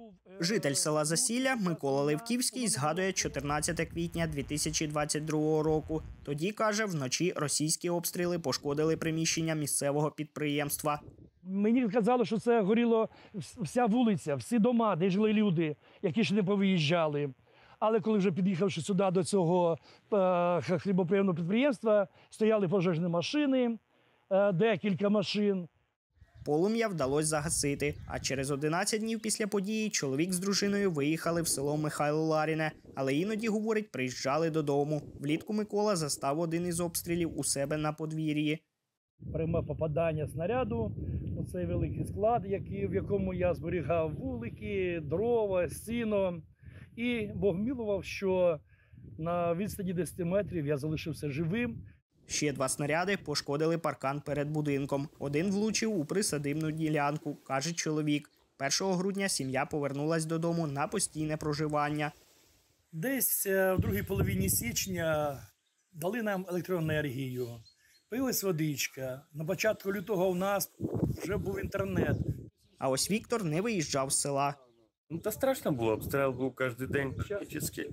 Житель села Засілля Микола Левківський згадує 14 квітня 2022 року. Тоді, каже, вночі російські обстріли пошкодили приміщення місцевого підприємства. Мені казали, що це горіло вся вулиця, всі дома, де жили люди, які ще не повиїжджали. Але коли вже під'їхавши сюди до цього хлібоприємного підприємства, стояли пожежні машини, декілька машин. Полум'я вдалося загасити, а через 11 днів після події чоловік з дружиною виїхали в село Михайло Ларіне, але іноді, говорить, приїжджали додому. Влітку Микола застав один із обстрілів у себе на подвір'ї. Пряме попадання снаряду у цей великий склад, в якому я зберігав вулики, дрова, сіно. І Бог милував, що на відстані 10 метрів я залишився живим. Ще 2 снаряди пошкодили паркан перед будинком. Один влучив у присадибну ділянку, каже чоловік. 1 грудня сім'я повернулась додому на постійне проживання. Десь в другій половині січня дали нам електроенергію, появилась водичка. На початку лютого у нас вже був інтернет. А ось Віктор не виїжджав з села. Та страшно було, обстріл був кожен день практично.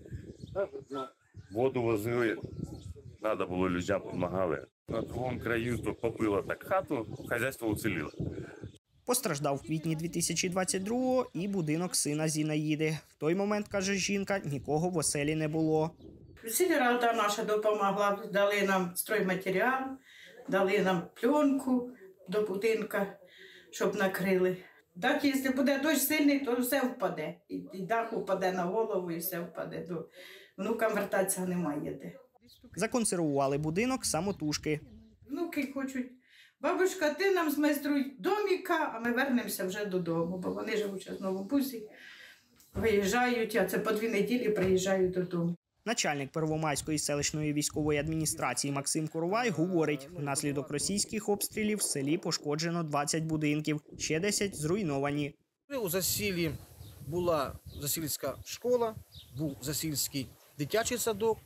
Воду возили, треба було, людям допомагали. На другому краю то побило так хату, хазяйство уціліло. Постраждав в квітні 2022-го і будинок сина Зінаїди. В той момент, каже жінка, нікого в оселі не було. Сільрада наша допомогла, дали нам стройматеріал, дали нам пленку до будинка, щоб накрили. Так, якщо буде дощ сильний, то все впаде. І дах впаде на голову, і все впаде. Внукам вертатися немає де. Законсервували будинок самотужки. Внуки хочуть: бабушка, ти нам змайструй доміка, а ми вернемося вже додому, бо вони живуть зараз в Новобузі, виїжджають, а це по 2 неділі приїжджають додому. Начальник Первомайської селищної військової адміністрації Максим Коровай говорить, внаслідок російських обстрілів в селі пошкоджено 20 будинків, ще 10 зруйновані. У Засіллі була засільська школа, був засільський дитячий садок,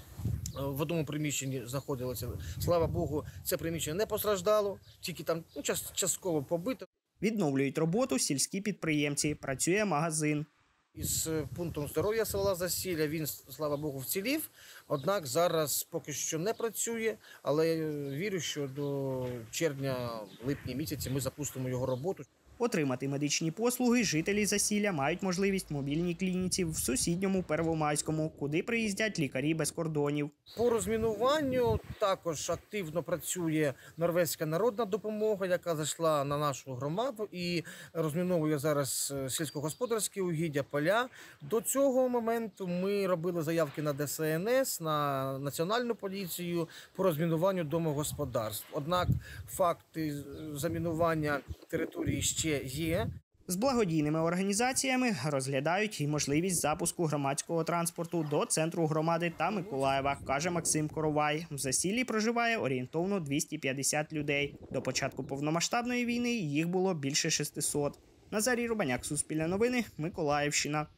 в одному приміщенні знаходилося. Слава Богу, це приміщення не постраждало, тільки там частково побито. Відновлюють роботу сільські підприємці, працює магазин. Із пунктом здоров'я села Засілля він, слава Богу, вцілів, однак зараз поки що не працює, але вірю, що до червня-липня місяці ми запустимо його роботу. Отримати медичні послуги жителі Засілля мають можливість в мобільній клініці в сусідньому Первомайському, куди приїздять лікарі без кордонів. По розмінуванню також активно працює Норвезька народна допомога, яка зайшла на нашу громаду і розміновує зараз сільськогосподарські угіддя, поля. До цього моменту ми робили заявки на ДСНС, на Національну поліцію по розмінуванню домогосподарств. Однак факти замінування території ще є. З благодійними організаціями розглядають і можливість запуску громадського транспорту до центру громади та Миколаєва, каже Максим Коровай. В Засіллі проживає орієнтовно 250 людей. До початку повномасштабної війни їх було більше 600. Назарій Рубаняк, Суспільне новини, Миколаївщина.